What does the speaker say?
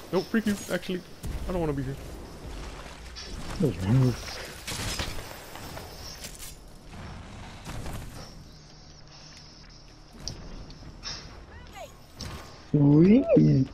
No, freak you. Actually, I don't want to be here. Those rude. Sweet.